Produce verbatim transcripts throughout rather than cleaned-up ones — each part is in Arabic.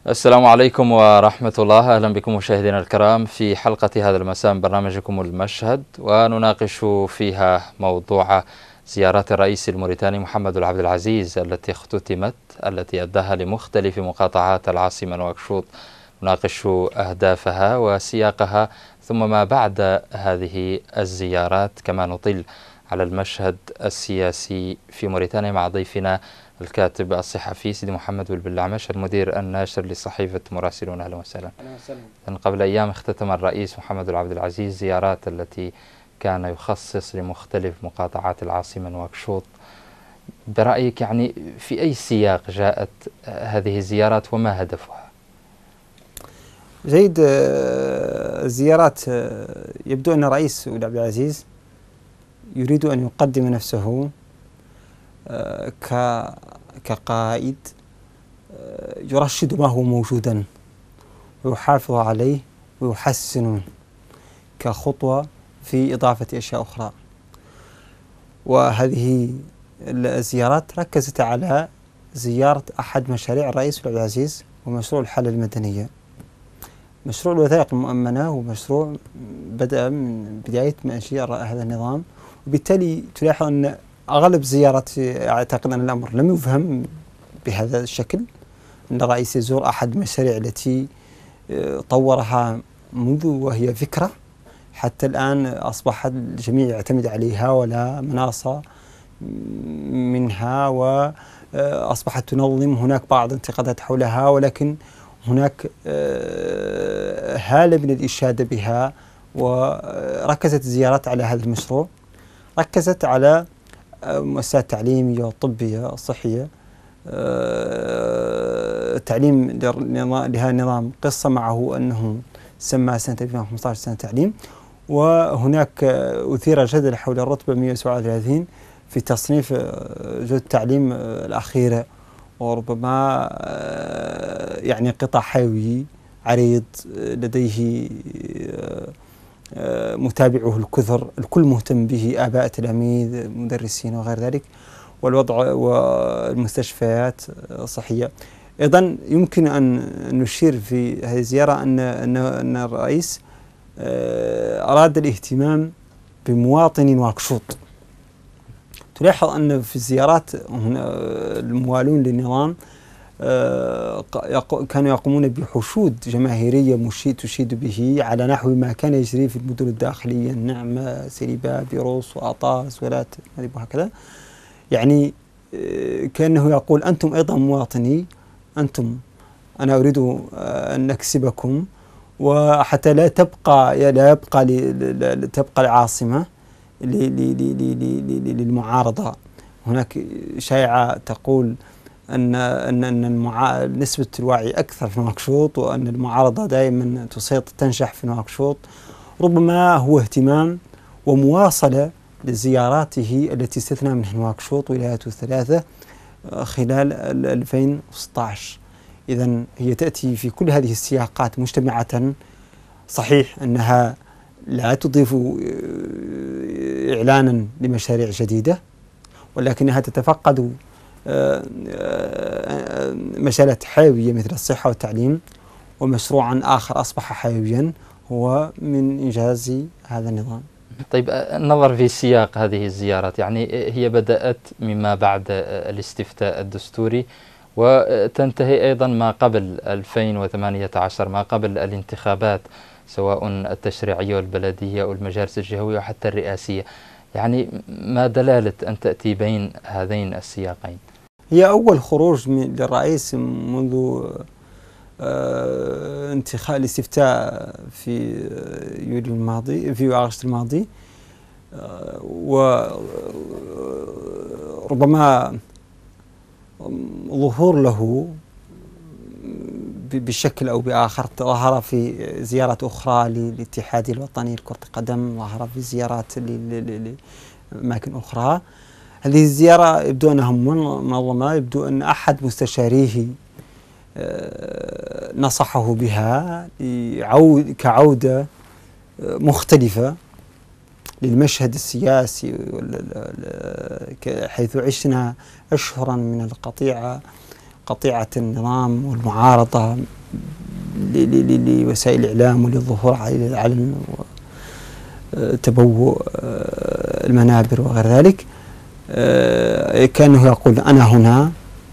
السلام عليكم ورحمة الله. أهلا بكم مشاهدينا الكرام في حلقة هذا المساء من برنامجكم المشهد، ونناقش فيها موضوع زيارات الرئيس الموريتاني محمد العبد العزيز التي اختتمت، التي أداها لمختلف مقاطعات العاصمة نواكشوط. نناقش أهدافها وسياقها ثم ما بعد هذه الزيارات، كما نطل على المشهد السياسي في موريتانيا مع ضيفنا الكاتب الصحفي سيدي محمد بالبلعمش المدير الناشر لصحيفة مراسلون. أهلا وسهلا. أهلا وسهلا. قبل أيام اختتم الرئيس محمد العبد العزيز زيارات التي كان يخصص لمختلف مقاطعات العاصمة نواكشوط. برأيك يعني في أي سياق جاءت هذه الزيارات وما هدفها؟ جيد. الزيارات يبدو أن الرئيس عبد العزيز يريد أن يقدم نفسه كقائد يرشد ما هو موجودا ويحافظ عليه ويحسن كخطوة في إضافة أشياء أخرى. وهذه الزيارات ركزت على زيارة أحد مشاريع الرئيس عبد العزيز ومشروع الحالة المدنية. مشروع الوثائق المؤمنة هو مشروع بدأ من بداية منشأ هذا النظام، وبالتالي تلاحظ أن أغلب زيارات أعتقد أن الأمر لم يفهم بهذا الشكل، أن الرئيس يزور أحد المشاريع التي طورها منذ وهي فكرة حتى الآن أصبح الجميع يعتمد عليها ولا مناصة منها، وأصبحت تنظم. هناك بعض الانتقادات حولها، ولكن هناك هالة من الإشادة بها. وركزت الزيارات على هذا المشروع، ركزت على مؤسسات تعليمية وطبية صحية. التعليم لهذا النظام قصة معه أنه سمى سنة ألفين وخمسة عشر سنة تعليم، وهناك أثير جدل حول الرتبة مئة وسبعة وثلاثين في تصنيف جودة التعليم الأخيرة، وربما يعني قطاع حيوي عريض لديه متابعه الكثر، الكل مهتم به، آباء تلاميذ مدرسين وغير ذلك، والوضع والمستشفيات الصحية. أيضا يمكن أن نشير في هذه الزيارة أن أن الرئيس أراد الاهتمام بمواطني نواكشوط. تلاحظ أن في الزيارات الموالون للنظام كانوا يقومون بحشود جماهيرية تشيد به على نحو ما كان يجري في المدن الداخلية، النعمة، سيريبا، بيروس، وأطاس، ولاة مأرب، وهكذا. يعني كأنه يقول أنتم أيضا مواطني، أنتم أنا أريد أن نكسبكم، وحتى لا تبقى لا يبقى تبقى العاصمة للمعارضة. هناك شائعة تقول أن أن أن نسبة الوعي أكثر في نواكشوط، وأن المعارضة دائما تسيطر تنجح في نواكشوط. ربما هو اهتمام ومواصلة لزياراته التي استثنى منها نواكشوط ولاياته الثلاثة خلال ألفين وستة عشر. إذن هي تأتي في كل هذه السياقات مجتمعة. صحيح أنها لا تضيف إعلانا لمشاريع جديدة، ولكنها تتفقد مجالات حيوية مثل الصحة والتعليم. ومشروعا آخر أصبح حيويا هو من إنجاز هذا النظام. طيب، النظر في سياق هذه الزيارات، يعني هي بدأت مما بعد الاستفتاء الدستوري وتنتهي أيضا ما قبل ألفين وثمانية عشر، ما قبل الانتخابات سواء التشريعية والبلدية أو المجالس الجهوية وحتى الرئاسية. يعني ما دلالة أن تأتي بين هذين السياقين؟ هي أول خروج للرئيس منذ آه انتخاب الاستفتاء في يوليو الماضي، في أغسطس الماضي. آه وربما ظهور له بشكل أو بآخر ظهر في زيارات أخرى للاتحاد الوطني لكرة القدم، ظهر في زيارات لأماكن أخرى. هذه الزيارة يبدو أنها منظمة، يبدو أن أحد مستشاريه نصحه بها كعودة مختلفة للمشهد السياسي، حيث عشنا أشهرا من القطيعة قطيعة النظام والمعارضة لوسائل الإعلام وللظهور على العلن وتبوء المنابر وغير ذلك، كأنه يقول أنا هنا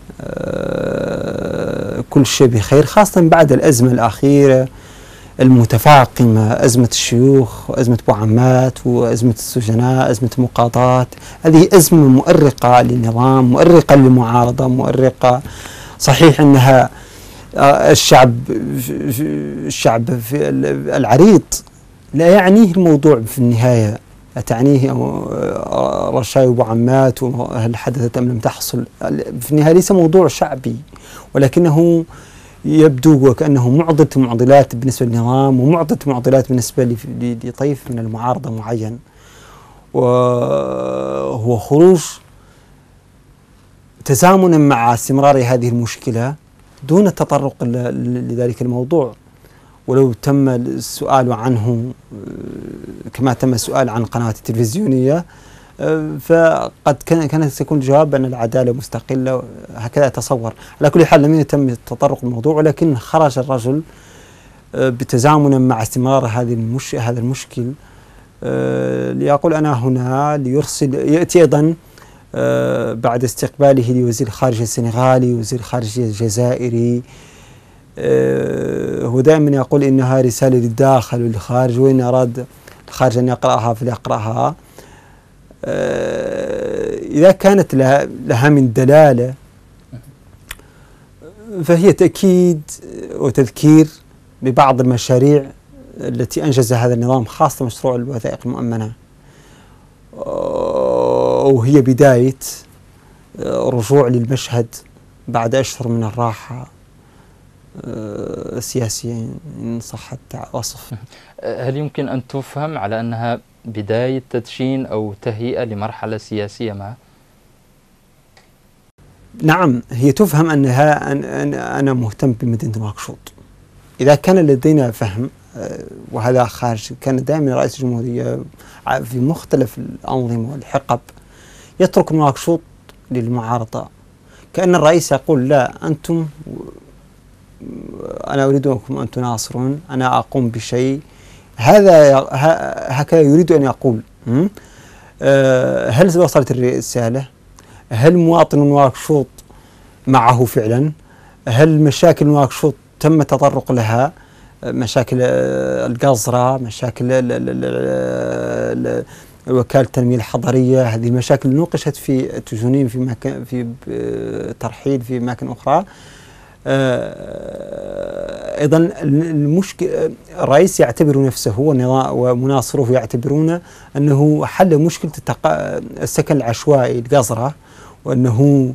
كل شيء بخير، خاصة بعد الأزمة الأخيرة المتفاقمة، أزمة الشيوخ وأزمة أبو عمات وأزمة السجناء، أزمة المقاضاة. هذه أزمة مؤرقة للنظام، مؤرقة للمعارضة، مؤرقة. صحيح أنها الشعب الشعب في العريض لا يعنيه الموضوع في النهاية، لا تعنيه رشاي أبو عمات وهل حدثت أم لم تحصل، في النهاية ليس موضوع شعبي، ولكنه يبدو وكأنه معضلة معضلات بالنسبة للنظام ومعضلة معضلات بالنسبة لطيف من المعارضة معين، وهو خروج تزامنا مع استمرار هذه المشكلة دون التطرق لذلك الموضوع. ولو تم السؤال عنه كما تم السؤال عن القنوات التلفزيونية فقد كانت تكون الجواب أن العدالة مستقلة، هكذا أتصور. على كل حال لم يتم التطرق للموضوع، ولكن خرج الرجل بتزامنا مع استمرار هذه المش هذا المشكل ليقول أنا هنا، ليرسل يأتي أيضا بعد استقباله لوزير الخارجية السنغالي وزير الخارجية الجزائري. هو دائما يقول إنها رسالة للداخل وللخارج، وإن أراد الخارج أن يقرأها فليقرأها. إذا كانت لها, لها من دلالة فهي تأكيد وتذكير ببعض المشاريع التي أنجزها هذا النظام، خاصة مشروع الوثائق المؤمنة، وهي بداية رجوع للمشهد بعد أشهر من الراحة السياسية إن صح الوصف. هل يمكن أن تفهم على أنها بداية تدشين أو تهيئة لمرحلة سياسية معه؟ نعم، هي تفهم أنها أن أنا مهتم بمدينة نواكشوط. إذا كان لدينا فهم، وهذا خارج، كان دائما رئيس الجمهورية في مختلف الأنظمة والحقب يترك نواكشوط للمعارضة، كأن الرئيس يقول لا أنتم، أنا أريدكم أن تناصرون، أنا أقوم بشيء. هذا هكذا يريد أن يقول. هل وصلت الرسالة؟ هل مواطن نواكشوط معه فعلا؟ هل مشاكل نواكشوط تم التطرق لها؟ مشاكل القزرة، مشاكل وكالة التنمية الحضرية، هذه المشاكل نوقشت في التجنين في مكان، في ترحيل في أماكن أخرى. أيضا المشكلة الرئيس يعتبر نفسه ومناصروه يعتبرون أنه حل مشكلة السكن العشوائي القزرة، وأنه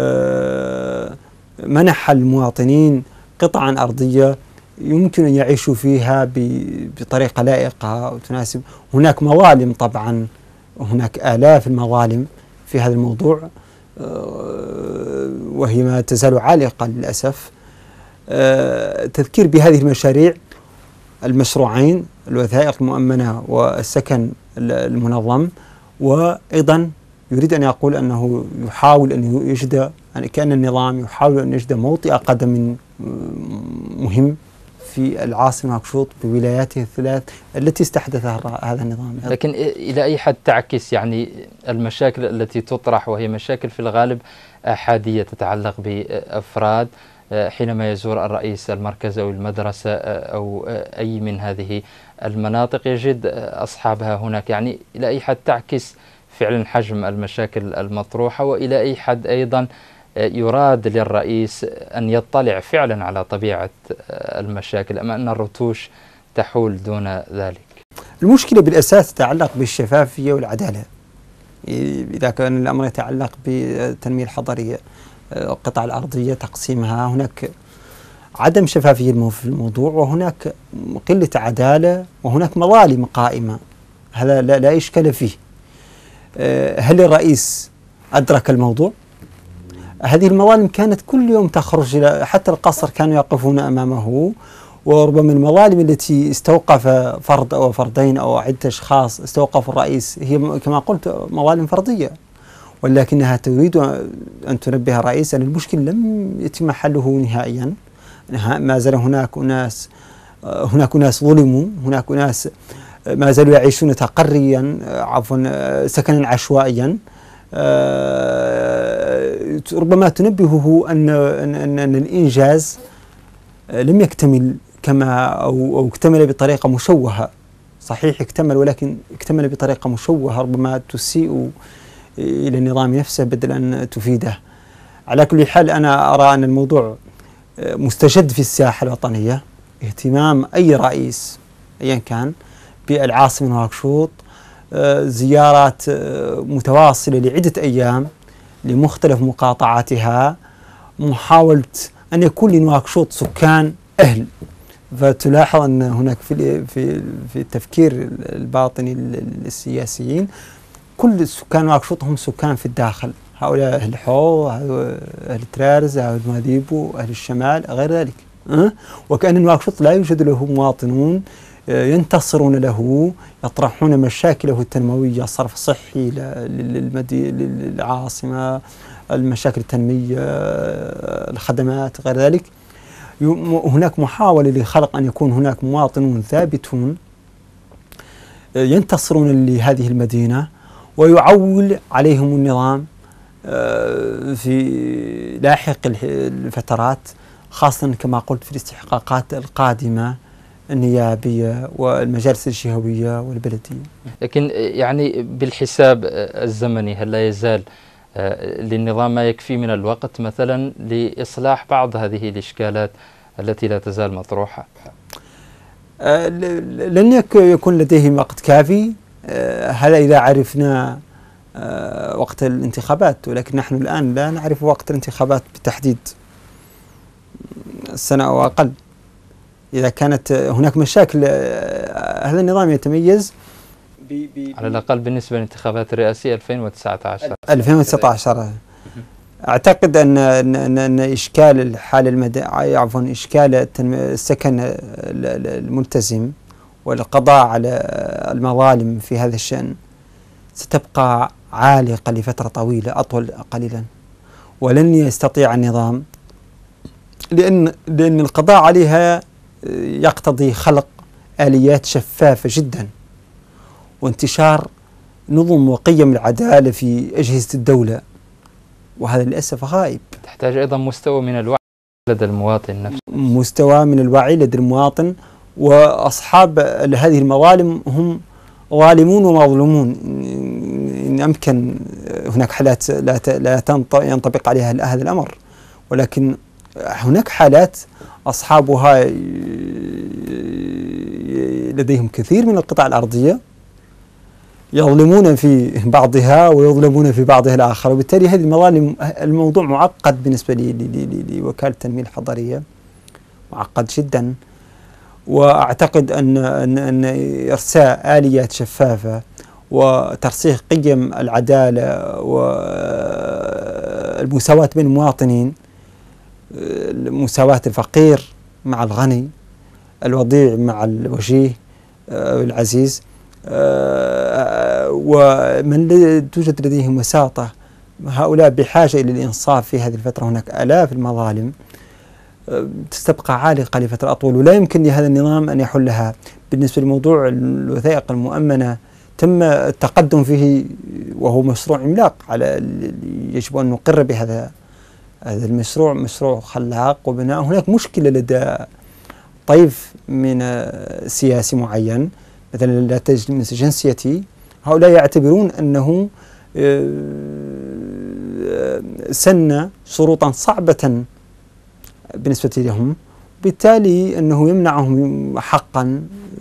منح المواطنين قطعا أرضية يمكن أن يعيشوا فيها بطريقة لائقة وتناسب. هناك مظالم طبعا، هناك آلاف المظالم في هذا الموضوع، وهي ما تزال عالقة للأسف. تذكير بهذه المشاريع، المشروعين الوثائق المؤمنة والسكن المنظم، وأيضا يريد أن يقول أنه يحاول أن يجد، كأن النظام يحاول أن يجد موطئ قدم مهم في العاصمة نواكشوط بولاياته الثلاث التي استحدثها هذا النظام. لكن إلى أي حد تعكس يعني المشاكل التي تطرح، وهي مشاكل في الغالب أحادية تتعلق بأفراد، حينما يزور الرئيس المركز أو المدرسة أو أي من هذه المناطق يجد أصحابها هناك، يعني إلى أي حد تعكس فعلا حجم المشاكل المطروحة، وإلى أي حد أيضا يراد للرئيس أن يطلع فعلا على طبيعة المشاكل، أما أن الرتوش تحول دون ذلك؟ المشكلة بالأساس تتعلق بالشفافية والعدالة. إذا كان الأمر يتعلق بالتنمية الحضرية، القطع الأرضية، تقسيمها، هناك عدم شفافية في الموضوع، وهناك قلة عدالة، وهناك مظالم قائمة، هذا لا, لا إشكال فيه. هل الرئيس أدرك الموضوع؟ هذه المظالم كانت كل يوم تخرج، حتى القصر كانوا يقفون أمامه، وربما المظالم التي استوقف فرد أو فردين أو عدة أشخاص استوقف الرئيس هي كما قلت مظالم فردية، ولكنها تريد أن تنبه الرئيس أن المشكل لم يتم حله نهائيا، ما زال هناك أناس هناك أناس ظلموا، هناك أناس ما زالوا يعيشون تقريا عفوا سكنا عشوائيا. ربما تنبهه أن أن أن الإنجاز لم يكتمل كما أو أو اكتمل بطريقة مشوهة. صحيح اكتمل، ولكن اكتمل بطريقة مشوهة ربما تسيء إلى النظام نفسه بدل أن تفيده. على كل حال أنا أرى أن الموضوع مستجد في الساحة الوطنية، اهتمام أي رئيس أيا كان بالعاصمة نواكشوط، زيارات متواصلة لعدة أيام لمختلف مقاطعاتها، محاولة أن يكون لنواكشوط سكان أهل. فتلاحظ أن هناك في في في التفكير الباطني للسياسيين كل سكان نواكشوط هم سكان في الداخل، هؤلاء أهل حو، أهل ترارز، أهل ماديبو، أهل الشمال، غير ذلك. أه؟ وكأن نواكشوط لا يوجد له مواطنون ينتصرون له، يطرحون مشاكله التنموية، صرف صحي للعاصمة، المشاكل التنمية، الخدمات، غير ذلك. هناك محاولة لخلق أن يكون هناك مواطنون ثابتون ينتصرون لهذه المدينة ويعول عليهم النظام في لاحق الفترات، خاصة كما قلت في الاستحقاقات القادمة النيابية والمجالس الشهوية والبلدية. لكن يعني بالحساب الزمني هل لا يزال للنظام ما يكفي من الوقت مثلا لإصلاح بعض هذه الإشكالات التي لا تزال مطروحة؟ لن يكون لديه وقت كافي، هذا إذا عرفنا وقت الانتخابات، ولكن نحن الآن لا نعرف وقت الانتخابات بالتحديد، السنة أو أقل. إذا كانت هناك مشاكل، هذا النظام يتميز بي بي على الأقل بالنسبة للانتخابات الرئاسية ألفين وتسعة عشر. ألفين وتسعة عشر أعتقد أن أن أن إشكال الحالة المدنية، عفوا إشكال السكن الملتزم والقضاء على المظالم في هذا الشأن ستبقى عالقة لفترة طويلة أطول قليلا، ولن يستطيع النظام، لأن لأن القضاء عليها يقتضي خلق آليات شفافة جدا وانتشار نظم وقيم العدالة في أجهزة الدولة، وهذا للأسف غائب. تحتاج أيضا مستوى من الوعي لدى المواطن نفسه، مستوى من الوعي لدى المواطن، وأصحاب هذه المظالم هم ظالمون ومظلومون. إن أمكن هناك حالات لا لا ينطبق عليها هذا الأمر، ولكن هناك حالات أصحابها لديهم كثير من القطع الأرضية، يظلمون في بعضها ويظلمون في بعضها الآخر، وبالتالي هذه المظالم، الموضوع معقد بالنسبة لوكالة التنمية الحضرية، معقد جدا. وأعتقد أن أن أن إرساء آليات شفافة وترسيخ قيم العدالة والمساواة بين المواطنين، مساواة الفقير مع الغني، الوضيع مع الوجيه العزيز، ومن توجد لديهم وساطة، هؤلاء بحاجة إلى الإنصاف في هذه الفترة. هناك آلاف المظالم تستبقى عالقة لفترة أطول، ولا يمكن لهذا النظام أن يحلها. بالنسبة لموضوع الوثائق المؤمنة تم التقدم فيه، وهو مشروع عملاق، على يجب أن نقر بهذا هذا المشروع، مشروع خلاق وبناء. هناك مشكلة لدى طيف من سياسي معين، مثلا لا تجنس جنسيتي، هؤلاء يعتبرون أنه سن شروطا صعبة بالنسبة لهم، بالتالي أنه يمنعهم حقا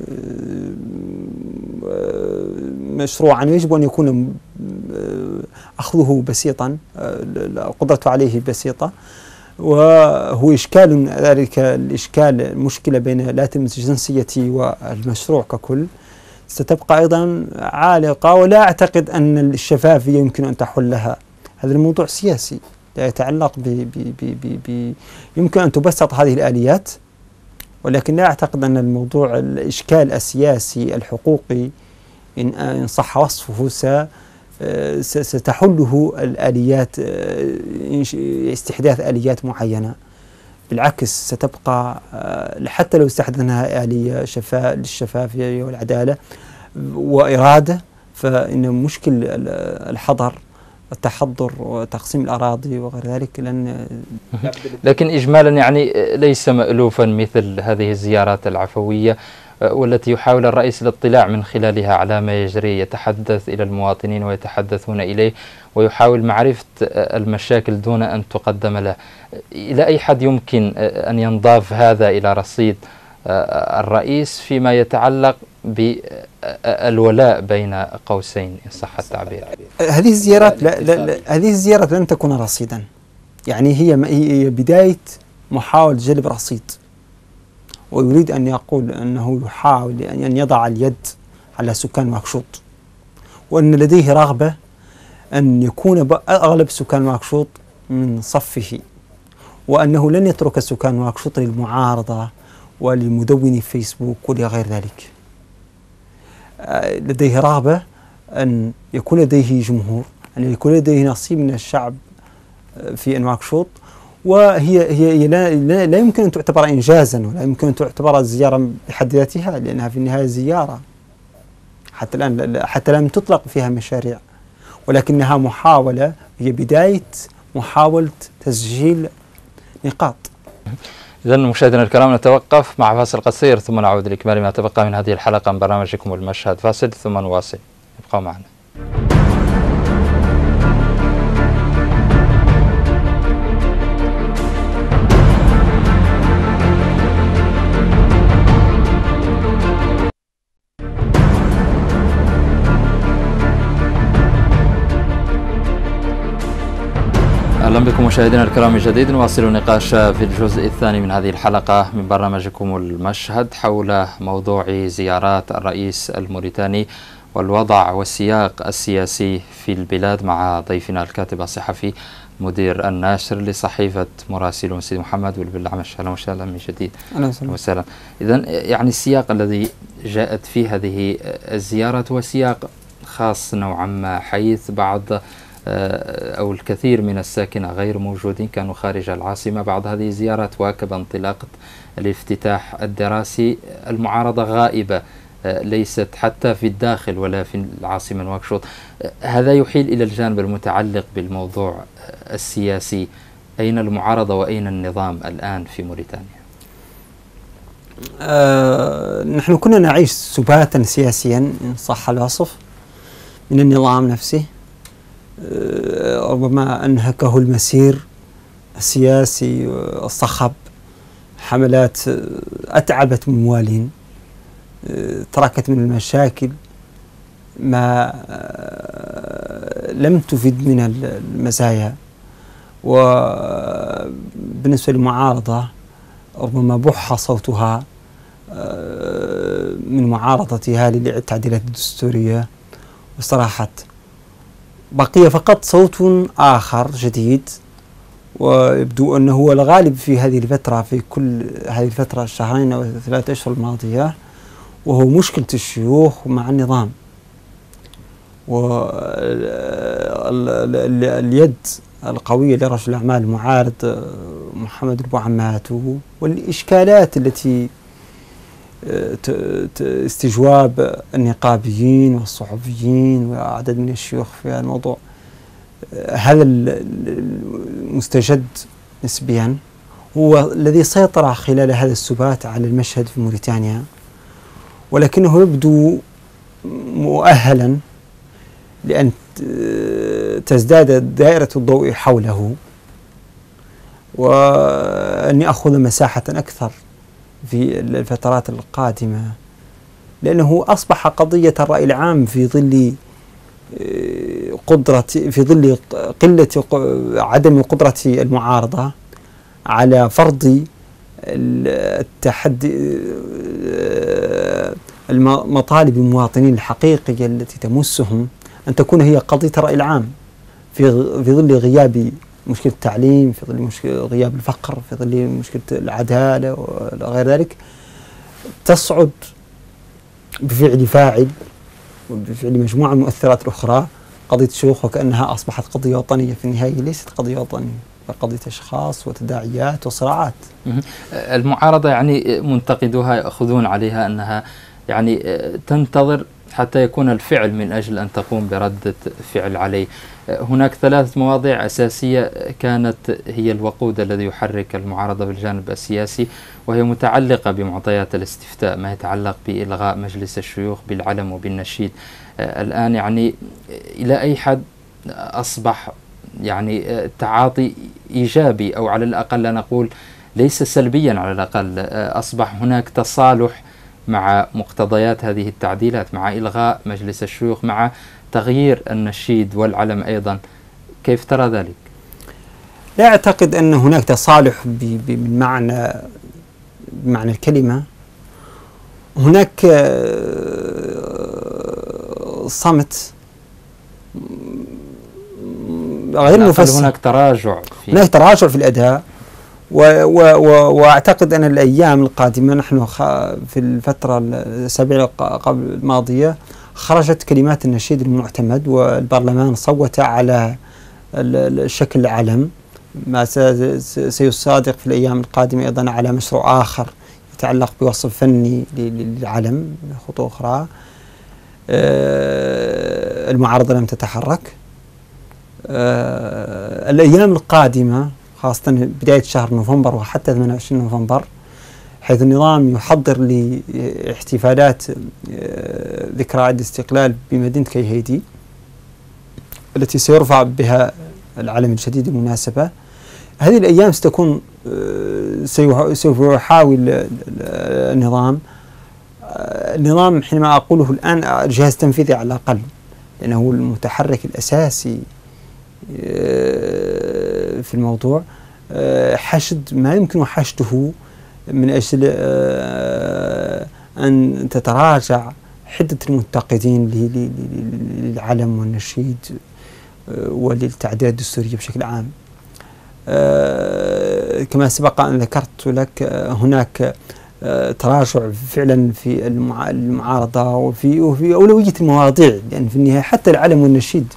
مشروعا يجب أن يكون أخذه بسيطا، القدرة عليه بسيطة. وهو إشكال ذلك الإشكال المشكلة بين لا تلمس جنسيتي والمشروع ككل ستبقى أيضا عالقة، ولا أعتقد أن الشفافية يمكن أن تحلها. هذا الموضوع سياسي لا يتعلق ب ب ب ب يمكن أن تبسط هذه الآليات، ولكن لا أعتقد أن الموضوع الإشكال السياسي الحقوقي إن صح وصفه ستحله الآليات، استحداث آليات معينة بالعكس ستبقى حتى لو استحدثناها آلية شفاء للشفافية والعدالة وإرادة، فإن مشكل الحضر التحضر وتقسيم الأراضي وغير ذلك لأن لكن إجمالا يعني ليس مألوفا مثل هذه الزيارات العفوية والتي يحاول الرئيس الاطلاع من خلالها على ما يجري، يتحدث إلى المواطنين ويتحدثون إليه ويحاول معرفة المشاكل دون أن تقدم له. إلى أي حد يمكن أن ينضاف هذا إلى رصيد الرئيس فيما يتعلق بالولاء بين قوسين إن صح التعبير؟ هذه الزيارات لا لا لا هذه الزيارات لن تكون رصيدا، يعني هي هي بداية محاولة جلب رصيد، ويريد أن يقول أنه يحاول أن يضع اليد على سكان نواكشوط، وأن لديه رغبة أن يكون أغلب سكان نواكشوط من صفه، وأنه لن يترك سكان نواكشوط للمعارضة ولمدوني فيسبوك ولغير ذلك. لديه رغبة أن يكون لديه جمهور، أن يكون لديه نصيب من الشعب في نواكشوط، وهي هي, هي لا, لا, لا يمكن أن تعتبر إنجازا ولا يمكن أن تعتبر زيارة بحد ذاتها، لأنها في النهاية زيارة حتى الآن حتى لم تطلق فيها مشاريع، ولكنها محاولة، هي بداية محاولة تسجيل نقاط. إذن مشاهدينا الكرام نتوقف مع فاصل قصير ثم نعود لإكمال ما تبقى من هذه الحلقة من برنامجكم المشهد. فاصل ثم نواصل، ابقوا معنا. أهلا بكم مشاهدينا الكرام من جديد. نواصل النقاش في الجزء الثاني من هذه الحلقة من برنامجكم المشهد حول موضوع زيارات الرئيس الموريتاني والوضع والسياق السياسي في البلاد مع ضيفنا الكاتب الصحفي مدير الناشر لصحيفة مراسلون سيد محمد والبلعمش. أهلا وسهلا من جديد. أهلا وسهلا. إذن يعني السياق الذي جاءت فيه هذه الزيارة هو سياق خاص نوعا ما، حيث بعض أو الكثير من الساكنة غير موجودين، كانوا خارج العاصمة. بعد هذه الزيارات واكب انطلاقة الافتتاح الدراسي، المعارضة غائبة، ليست حتى في الداخل ولا في العاصمة نواكشوط. هذا يحيل إلى الجانب المتعلق بالموضوع السياسي. أين المعارضة وأين النظام الآن في موريتانيا؟ أه نحن كنا نعيش سباتا سياسيا إن صح الوصف من النظام نفسه، ربما أنهكه المسير السياسي الصخب، حملات أتعبت من موالين، تركت من المشاكل ما لم تفد من المزايا. وبالنسبة للمعارضة ربما بح صوتها من معارضتها للتعديلات الدستورية واستراحت، بقي فقط صوت آخر جديد، ويبدو أنه هو الغالب في هذه الفترة، في كل هذه الفترة الشهرين أو الثلاثة أشهر الماضية، وهو مشكلة الشيوخ مع النظام واليد القوية لرجل الأعمال المعارض محمد البوعمات، والإشكالات التي استجواب النقابيين والصحفيين وعدد من الشيوخ في الموضوع. هذا المستجد نسبيا هو الذي سيطر خلال هذا السبات على المشهد في موريتانيا، ولكنه يبدو مؤهلا لأن تزداد دائرة الضوء حوله وأن يأخذ مساحة أكثر في الفترات القادمة، لأنه أصبح قضية الرأي العام في ظل قدرة في ظل قلة عدم قدرة المعارضة على فرض التحدي المطالب المواطنين الحقيقية التي تمسهم، أن تكون هي قضية الرأي العام في في ظل غياب مشكلة التعليم، في ظل مشكلة غياب الفقر، في ظل مشكلة العدالة وغير ذلك، تصعد بفعل فاعل وبفعل مجموعة من المؤثرات الأخرى قضية الشيوخ، وكأنها أصبحت قضية وطنية. في النهاية ليست قضية وطنية، قضية أشخاص وتداعيات وصراعات. المعارضة يعني منتقدوها يأخذون عليها أنها يعني تنتظر حتى يكون الفعل من أجل أن تقوم بردة فعل عليه. هناك ثلاث مواضيع أساسية كانت هي الوقود الذي يحرك المعارضة بالجانب السياسي، وهي متعلقة بمعطيات الاستفتاء، ما يتعلق بإلغاء مجلس الشيوخ بالعلم وبالنشيد. الآن يعني إلى أي حد أصبح يعني تعاطي إيجابي، أو على الأقل نقول ليس سلبيا، على الأقل أصبح هناك تصالح مع مقتضيات هذه التعديلات، مع إلغاء مجلس الشيوخ، مع تغيير النشيد والعلم أيضا. كيف ترى ذلك؟ لا أعتقد أن هناك تصالح بالمعنى بمعنى الكلمة. هناك صمت غير مفسر، هناك تراجع في هناك تراجع في الأداء، و و و وأعتقد أن الأيام القادمة، نحن في الفترة الأسابيع قبل الماضية خرجت كلمات النشيد المعتمد، والبرلمان صوت على الشكل العلم، ما سيصادق في الأيام القادمة أيضا على مشروع آخر يتعلق بوصف فني للعلم خطوة أخرى. المعارضة لم تتحرك. الأيام القادمة خاصة بداية شهر نوفمبر وحتى ثمانية وعشرين نوفمبر، حيث النظام يحضر لاحتفالات ذكرى عيد الاستقلال بمدينة كيهيدي التي سيرفع بها العلم الجديد بالمناسبة. هذه الأيام ستكون سوف يحاول النظام النظام حينما أقوله الآن الجهاز التنفيذي على الأقل، لأنه هو المتحرك الأساسي في الموضوع، حشد ما يمكن حشده من أجل أن تتراجع حدة المنتقدين للعلم والنشيد وللتعديلات الدستورية بشكل عام. كما سبق أن ذكرت لك، هناك تراجع فعلا في المعارضة وفي وفي أولوية المواضيع، لأن في النهاية حتى العلم والنشيد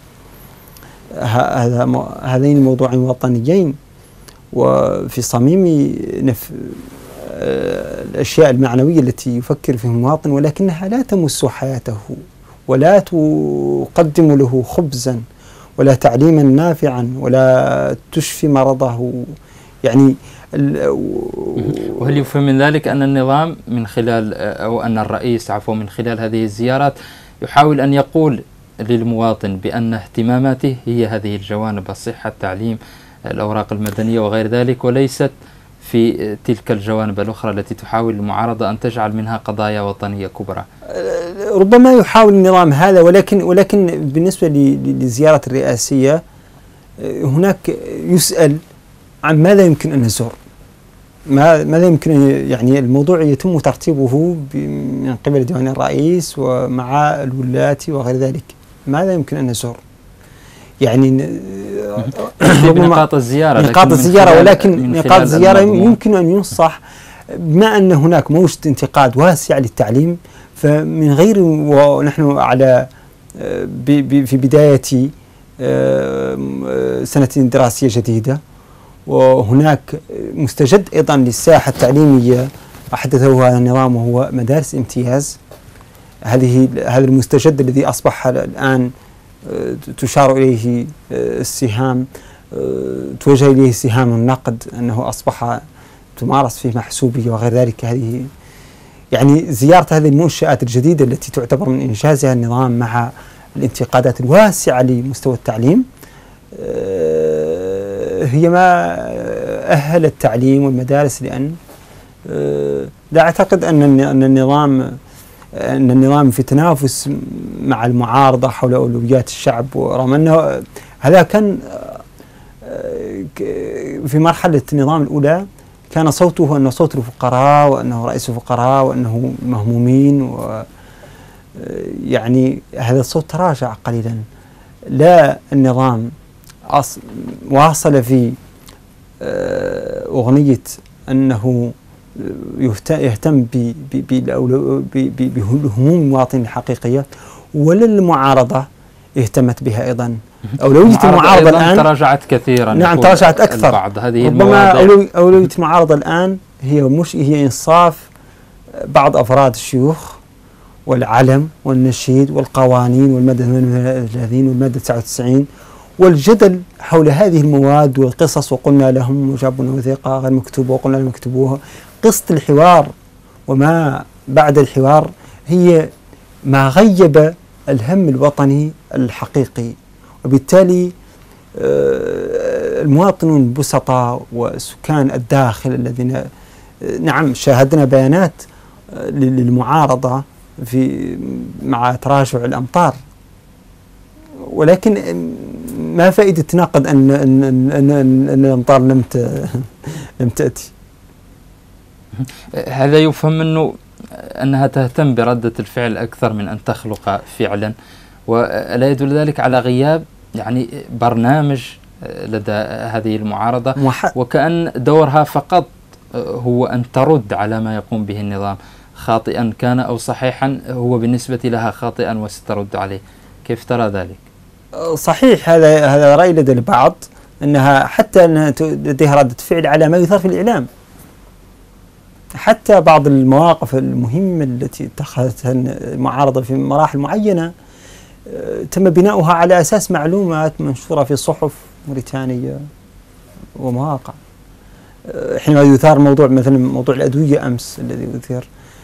هذا هذين الموضوعين وطنيين وفي صميم نف الأشياء المعنوية التي يفكر فيها المواطن، ولكنها لا تمس حياته ولا تقدم له خبزا ولا تعليما نافعا ولا تشفي مرضه. يعني وهل يفهم من ذلك أن النظام من خلال أو أن الرئيس عفوا من خلال هذه الزيارات يحاول أن يقول للمواطن بأن اهتماماته هي هذه الجوانب، الصحة، التعليم، الأوراق المدنية وغير ذلك، وليست في تلك الجوانب الأخرى التي تحاول المعارضة أن تجعل منها قضايا وطنية كبرى؟ ربما يحاول النظام هذا، ولكن ولكن بالنسبة للزيارة الرئاسية هناك يسأل عن ماذا يمكن أن نزور، ماذا يمكن يعني الموضوع يتم ترتيبه من قبل ديوان الرئيس ومع الولاة وغير ذلك، ماذا يمكن أن نزور؟ يعني نقاط الزيارة نقاط الزيارة ولكن نقاط الزيارة يمكن أن ينصح، بما أن هناك موجة انتقاد واسع للتعليم، فمن غير ونحن على في بداية سنة دراسية جديدة، وهناك مستجد أيضا للساحة التعليمية أحدثه هذا النظام وهو مدارس امتياز. هذه هذا المستجد الذي أصبح الآن تشار إليه السهام، توجه إليه سهام النقد، أنه أصبح تمارس فيه محسوبية وغير ذلك. هذه يعني زيارة هذه المنشآت الجديدة التي تعتبر من إنجازها النظام مع الانتقادات الواسعة لمستوى التعليم هي ما أهل التعليم والمدارس، لأن لا أعتقد أن أن النظام أن النظام في تنافس مع المعارضة حول أولويات الشعب، ورغم أنه هذا كان في مرحلة النظام الأولى كان صوته أنه صوت الفقراء وأنه رئيس الفقراء وأنه مهمومين، و يعني هذا الصوت تراجع قليلا. لا، النظام واصل في أغنية أنه يهتم بهموم المواطن الحقيقية، ولا المعارضة اهتمت بها أيضا. أولوية المعارضة الآن تراجعت كثيرا. نعم تراجعت أكثر. بعض هذه ربما أولوية المعارضة الآن هي مش هي إنصاف بعض أفراد الشيوخ والعلم والنشيد والقوانين والمادة ثمانية وثلاثين والمادة تسعة وتسعين والجدل حول هذه المواد والقصص، وقلنا لهم وجابوا لنا وثيقة غير مكتوبة وقلنا لهم اكتبوها. قصة الحوار وما بعد الحوار هي ما غيب الهم الوطني الحقيقي، وبالتالي المواطنون البسطاء وسكان الداخل الذين نعم شاهدنا بيانات للمعارضة في مع تراجع الأمطار، ولكن ما فائدة تناقض أن أن أن, أن, أن الأمطار لم لم تأتي. هذا يفهم منه أنها تهتم بردة الفعل أكثر من أن تخلق فعلا، ولا يدل ذلك على غياب يعني برنامج لدى هذه المعارضة، وكأن دورها فقط هو أن ترد على ما يقوم به النظام خاطئا كان أو صحيحا، هو بالنسبة لها خاطئا وسترد عليه. كيف ترى ذلك؟ صحيح، هذا هذا رأي لدى البعض أنها حتى أنها لديها ردة فعل على ما يثار في الإعلام. حتى بعض المواقف المهمة التي اتخذتها المعارضة في مراحل معينة تم بناؤها على أساس معلومات منشورة في صحف موريتانية ومواقع. حينما يثار موضوع مثلا موضوع الأدوية أمس الذي يثير،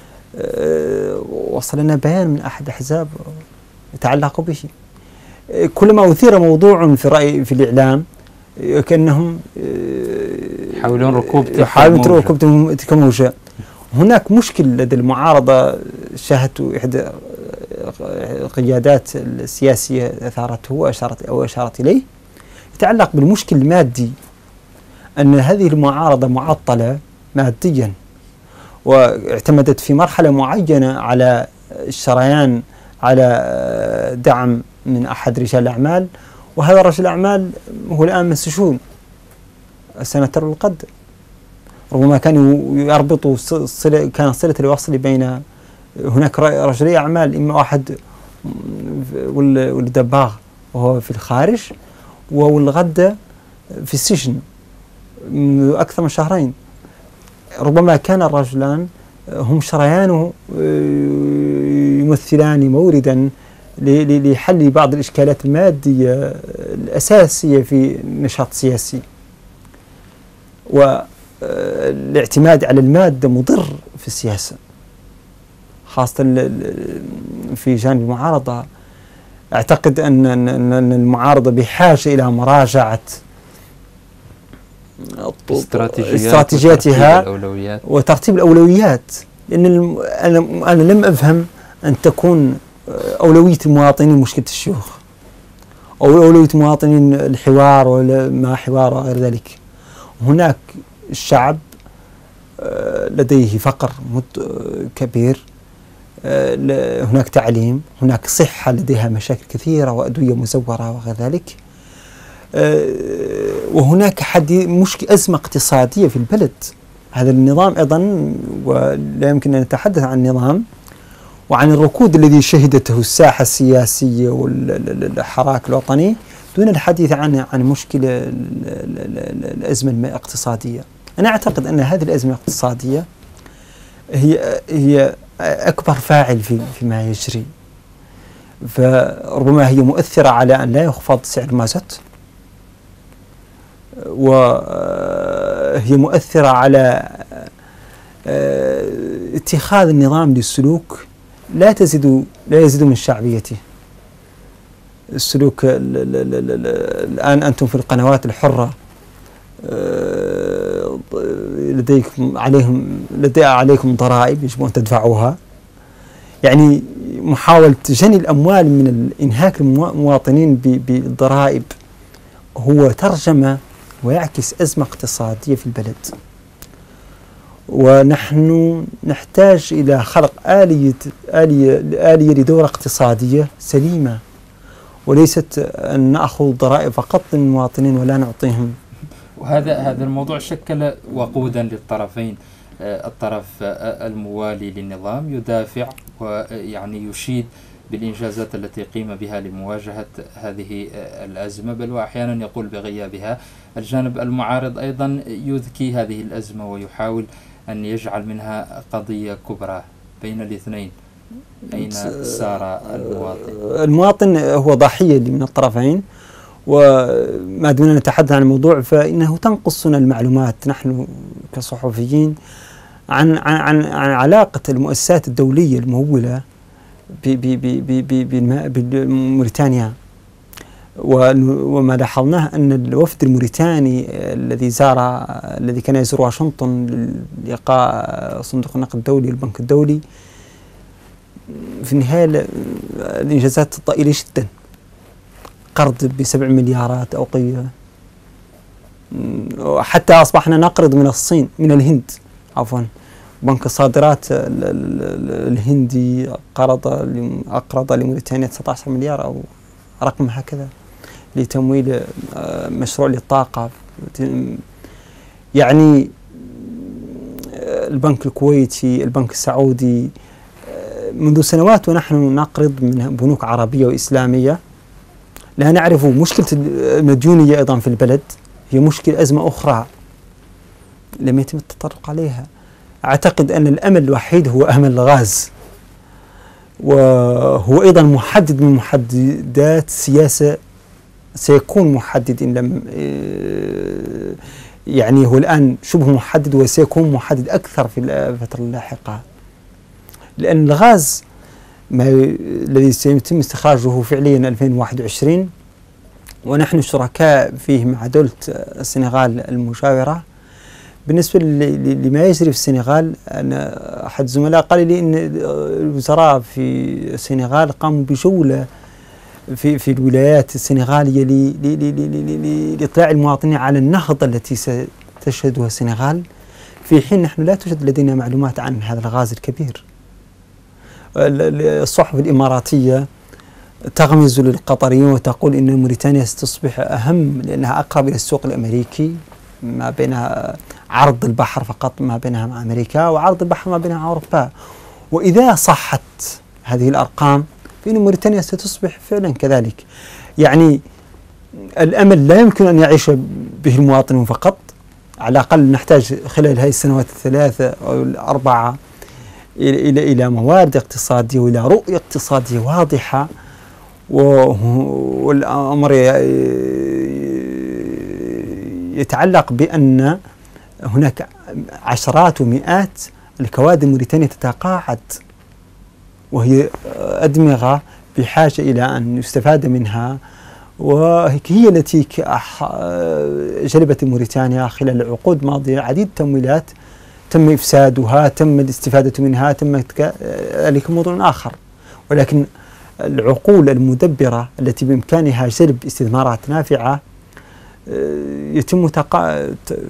وصل لنا بيان من أحد أحزاب يتعلق به. كلما أثير موضوع في الرأي في الإعلام كأنهم يحاولون ركوب يحاولون ركوب تلك الموجة. هناك مشكل لدى المعارضة شاهدت إحدى القيادات السياسية أثارته وأشارت أو أشارت إليه، يتعلق بالمشكل المادي، أن هذه المعارضة معطلة ماديا، واعتمدت في مرحلة معينة على الشريان على دعم من أحد رجال الأعمال، وهذا رجل الأعمال هو الآن مسجون السنتر القد. ربما كانوا يربطوا صلة، كان صلة الوصل بين هناك رجلي أعمال، إما واحد والدباغ وهو في الخارج والغدة في السجن أكثر من شهرين. ربما كان الرجلان هم شريان يمثلان موردا لحل بعض الإشكالات المادية الأساسية في النشاط السياسي، والاعتماد على المادة مضر في السياسة، خاصة في جانب المعارضة. أعتقد أن المعارضة بحاجة إلى مراجعة استراتيجياتها وترتيب الأولويات، لأن أنا لم أفهم أن تكون أولوية المواطنين مشكلة الشيوخ، أو أولوية المواطنين الحوار ولا ما حوار وغير ذلك. هناك الشعب لديه فقر كبير، هناك تعليم، هناك صحة لديها مشاكل كثيرة وأدوية مزورة وغير ذلك، وهناك حد مشكلة أزمة اقتصادية في البلد. هذا النظام أيضا، ولا يمكن أن نتحدث عن النظام وعن الركود الذي شهدته الساحة السياسية والحراك الوطني دون الحديث عن عن مشكلة الأزمة الاقتصادية. أنا أعتقد أن هذه الأزمة الاقتصادية هي هي أكبر فاعل في فيما يجري، فربما هي مؤثرة على أن لا يخفض سعر المازوت، وهي مؤثرة على اتخاذ النظام للسلوك لا تزيد لا يزيد من شعبيته. السلوك الآن أنتم في القنوات الحرة لديكم عليهم لدي عليكم ضرائب يجب أن تدفعوها، يعني محاولة جني الأموال من إنهاك المواطنين بالضرائب هو ترجمة ويعكس أزمة اقتصادية في البلد. ونحن نحتاج إلى خلق آلية آلية آلية لدورة اقتصادية سليمة، وليست أن نأخذ ضرائب فقط من المواطنين ولا نعطيهم. وهذا هذا الموضوع شكل وقودا للطرفين. الطرف الموالي للنظام يدافع ويعني يشيد بالإنجازات التي قيم بها لمواجهة هذه الأزمة، بل وأحيانا يقول بغيابها. الجانب المعارض أيضا يذكي هذه الأزمة ويحاول أن يجعل منها قضية كبرى. بين الاثنين أين سار المواطن؟ المواطن هو ضحية من الطرفين، وما دون أن نتحدث عن الموضوع فإنه تنقصنا المعلومات نحن كصحفيين عن عن عن, عن علاقة المؤسسات الدولية الممولة بموريتانيا. وما لاحظناه أن الوفد الموريتاني الذي زار الذي كان يزور واشنطن للقاء صندوق النقد الدولي والبنك الدولي في النهاية الإنجازات ضئيلة جدا، قرض بسبع مليارات أوقية، حتى أصبحنا نقرض من الصين من الهند عفوا. بنك الصادرات الهندي قرض أقرض لموريتانيا تسعة عشر مليار أو رقم هكذا لتمويل مشروع للطاقة. يعني البنك الكويتي، البنك السعودي، منذ سنوات ونحن نقرض من بنوك عربية وإسلامية. لا نعرف مشكلة المديونية أيضا في البلد، هي مشكلة أزمة أخرى لم يتم التطرق عليها. أعتقد أن الأمل الوحيد هو أمل الغاز، وهو أيضا محدد من محددات السياسة، سيكون محدد إن لم يعني هو الآن شبه محدد وسيكون محدد أكثر في الفترة اللاحقة، لأن الغاز ما الذي سيتم استخراجه فعليا ألفين وواحد وعشرين ونحن شركاء فيه مع دولة السنغال المجاورة. بالنسبة لما يجري في السنغال، أنا أحد الزملاء قال لي أن الوزراء في السنغال قاموا بجولة في في الولايات السنغالية لإطلاع المواطنين على النهضة التي ستشهدها السنغال، في حين نحن لا توجد لدينا معلومات عن هذا الغاز الكبير. الصحف الإماراتية تغمز للقطريين وتقول إن موريتانيا ستصبح أهم لأنها أقرب إلى السوق الأمريكي، ما بينها عرض البحر فقط ما بينها مع أمريكا، وعرض البحر ما بينها مع أوروبا. وإذا صحت هذه الأرقام فإن موريتانيا ستصبح فعلا كذلك. يعني الأمل لا يمكن أن يعيش به المواطنون فقط، على الأقل نحتاج خلال هذه السنوات الثلاثة أو الأربعة إلى إلى إلى موارد اقتصادية وإلى رؤية اقتصادية واضحة. والأمر يتعلق بأن هناك عشرات ومئات الكوادر الموريتانية تتقاعد، وهي أدمغة بحاجة إلى أن يستفاد منها، وهي التي جلبت موريتانيا خلال العقود الماضية عديد التمويلات تم إفسادها، تم الاستفادة منها، تم ذلك موضوع آخر. ولكن العقول المدبرة التي بإمكانها جلب استثمارات نافعة يتم تقا...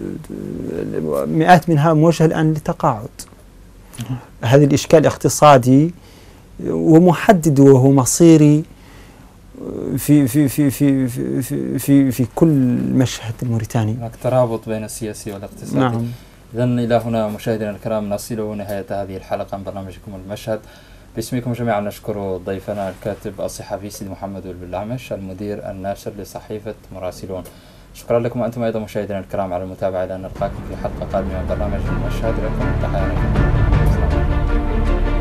مئات منها موجهة الآن للتقاعد. هذا الإشكال الاقتصادي ومحدد وهو مصيري في في في في في في, في كل مشهد الموريتاني. هناك ترابط بين السياسي والاقتصادي. نعم. إذن إلى هنا مشاهدينا الكرام نصل نهاية هذه الحلقة من برنامجكم المشهد. باسمكم جميعا نشكر ضيفنا الكاتب الصحفي سيد محمد بالعمش، المدير الناشر لصحيفة مراسلون. شكرا لكم أنتم أيضا مشاهدينا الكرام على المتابعة. إلى أن نلقاكم في حلقة قادمة من برنامج المشهد. لكم تحياتي.